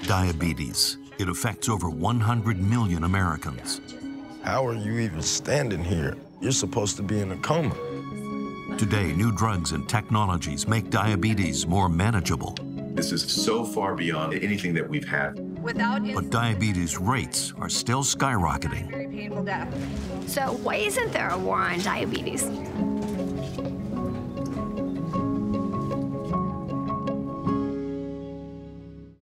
Diabetes. It affects over 100 million Americans. How are you even standing here? You're supposed to be in a coma. Today, new drugs and technologies make diabetes more manageable. This is so far beyond anything that we've had. But diabetes rates are still skyrocketing. So why isn't there a war on diabetes?